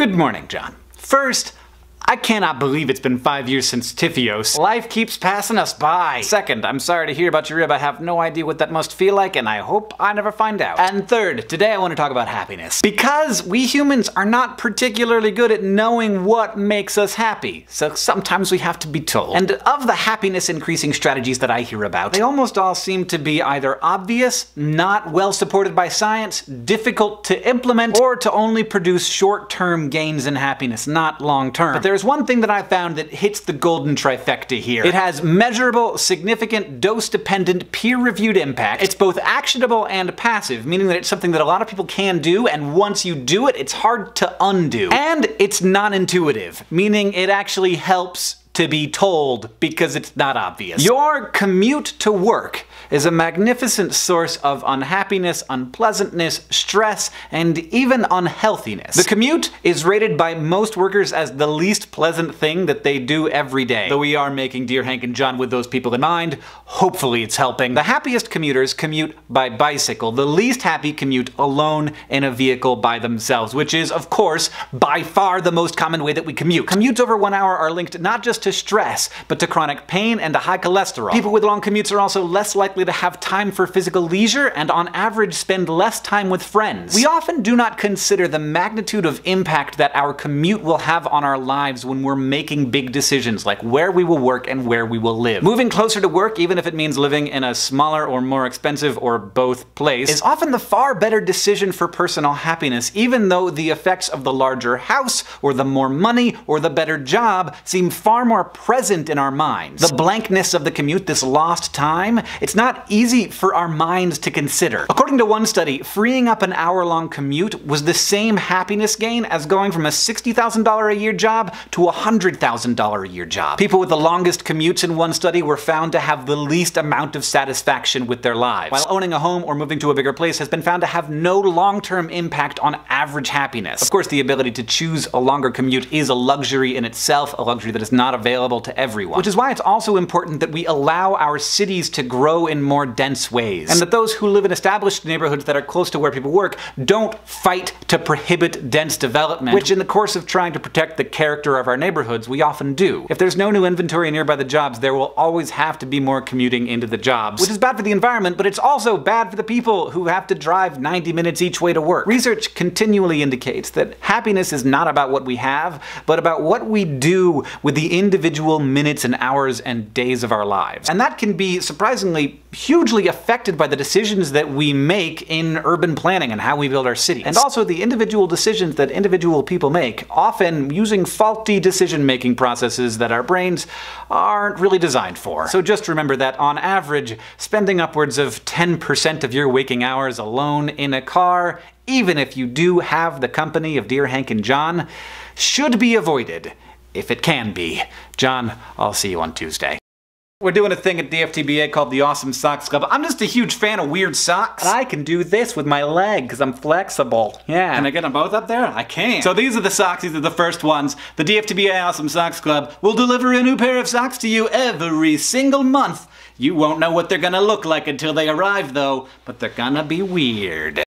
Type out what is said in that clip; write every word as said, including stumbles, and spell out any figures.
Good morning, John. First, I cannot believe it's been five years since Tiffios. Life keeps passing us by. Second, I'm sorry to hear about your rib. I have no idea what that must feel like, and I hope I never find out. And third, today I want to talk about happiness. Because we humans are not particularly good at knowing what makes us happy, so sometimes we have to be told. And of the happiness-increasing strategies that I hear about, they almost all seem to be either obvious, not well supported by science, difficult to implement, or to only produce short-term gains in happiness, not long-term. But there's one thing that I found that hits the golden trifecta here. It has measurable, significant, dose-dependent, peer-reviewed impact. It's both actionable and passive, meaning that it's something that a lot of people can do, and once you do it, it's hard to undo. And it's non-intuitive, meaning it actually helps to be told because it's not obvious. Your commute to work is a magnificent source of unhappiness, unpleasantness, stress, and even unhealthiness. The commute is rated by most workers as the least pleasant thing that they do every day. Though we are making Dear Hank and John with those people in mind, hopefully it's helping. The happiest commuters commute by bicycle. The least happy commute alone in a vehicle by themselves, which is, of course, by far the most common way that we commute. Commutes over one hour are linked not just to stress, but to chronic pain and to high cholesterol. People with long commutes are also less likely to have time for physical leisure and on average spend less time with friends. We often do not consider the magnitude of impact that our commute will have on our lives when we're making big decisions like where we will work and where we will live. Moving closer to work, even if it means living in a smaller or more expensive or both place, is often the far better decision for personal happiness, even though the effects of the larger house or the more money or the better job seem far more present in our minds. The blankness of the commute, this lost time, it's not easy for our minds to consider. According to one study, freeing up an hour-long commute was the same happiness gain as going from a sixty thousand dollars a year job to a one hundred thousand dollars a year job. People with the longest commutes in one study were found to have the least amount of satisfaction with their lives, while owning a home or moving to a bigger place has been found to have no long-term impact on average happiness. Of course, the ability to choose a longer commute is a luxury in itself, a luxury that is not available to everyone. Which is why it's also important that we allow our cities to grow in more dense ways, and that those who live in established neighborhoods that are close to where people work don't fight to prohibit dense development, which in the course of trying to protect the character of our neighborhoods we often do. If there's no new inventory nearby the jobs, there will always have to be more commuting into the jobs, which is bad for the environment, but it's also bad for the people who have to drive ninety minutes each way to work. Research continually indicates that happiness is not about what we have, but about what we do with the individual minutes and hours and days of our lives. And that can be surprisingly hugely affected by the decisions that we make in urban planning and how we build our cities. And also the individual decisions that individual people make, often using faulty decision-making processes that our brains aren't really designed for. So just remember that on average, spending upwards of ten percent of your waking hours alone in a car, even if you do have the company of Dear Hank and John, should be avoided, if it can be. John, I'll see you on Tuesday. We're doing a thing at D F T B A called the Awesome Socks Club. I'm just a huge fan of weird socks. And I can do this with my leg because I'm flexible. Yeah. Can I get them both up there? I can. So these are the socks. These are the first ones. The D F T B A Awesome Socks Club will deliver a new pair of socks to you every single month. You won't know what they're gonna look like until they arrive though, but they're gonna be weird.